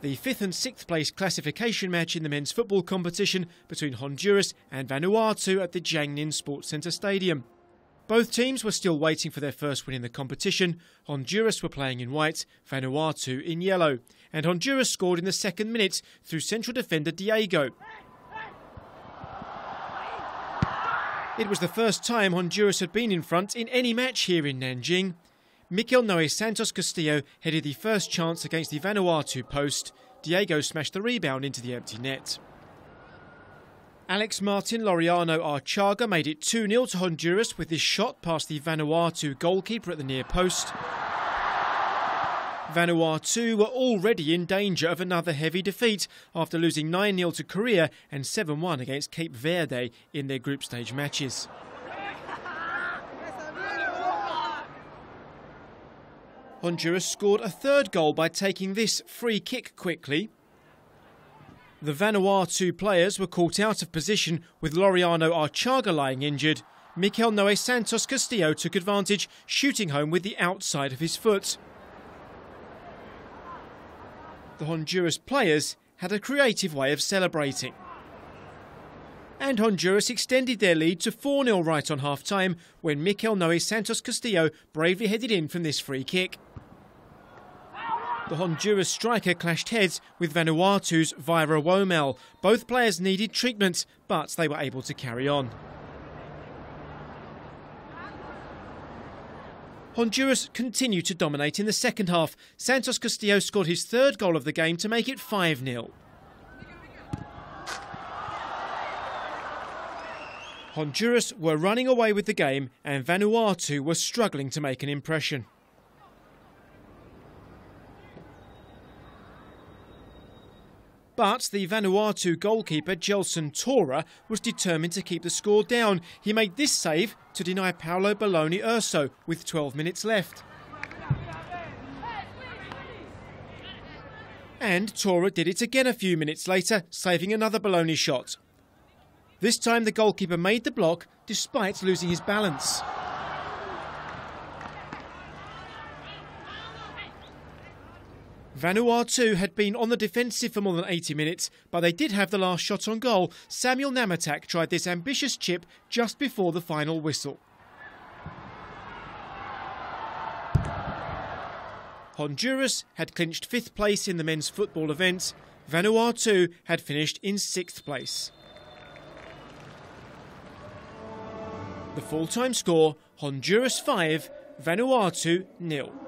the 5th and 6th place classification match in the men's football competition between Honduras and Vanuatu at the Jiangnin Sports Centre Stadium. Both teams were still waiting for their first win in the competition. Honduras were playing in white, Vanuatu in yellow. And Honduras scored in the second minute through central defender Diego. It was the first time Honduras had been in front in any match here in Nanjing. Mikel Noé Santos Castillo headed the first chance against the Vanuatu post. Diego smashed the rebound into the empty net. Alex Martin Laureano Archaga made it 2-0 to Honduras with this shot past the Vanuatu goalkeeper at the near post. Vanuatu were already in danger of another heavy defeat after losing 9-0 to Korea and 7-1 against Cape Verde in their group stage matches. Honduras scored a third goal by taking this free kick quickly. The Vanuatu players were caught out of position with Laureano Archaga lying injured. Mikel Noé Santos Castillo took advantage, shooting home with the outside of his foot. The Honduras players had a creative way of celebrating. And Honduras extended their lead to 4-0 right on half-time when Mikel Noé Santos Castillo bravely headed in from this free kick. The Honduras striker clashed heads with Vanuatu's Vaira Womel. Both players needed treatment, but they were able to carry on. Honduras continued to dominate in the second half. Santos Castillo scored his third goal of the game to make it 5-0. Honduras were running away with the game and Vanuatu were struggling to make an impression. But the Vanuatu goalkeeper Gelson Tora was determined to keep the score down. He made this save to deny Paulo Baloni Urso with 12 minutes left. And Tora did it again a few minutes later, saving another Baloni shot. This time the goalkeeper made the block despite losing his balance. Vanuatu had been on the defensive for more than 80 minutes, but they did have the last shot on goal. Samuel Namatak tried this ambitious chip just before the final whistle. Honduras had clinched 5th place in the men's football event. Vanuatu had finished in 6th place. The full-time score, Honduras 5, Vanuatu 0.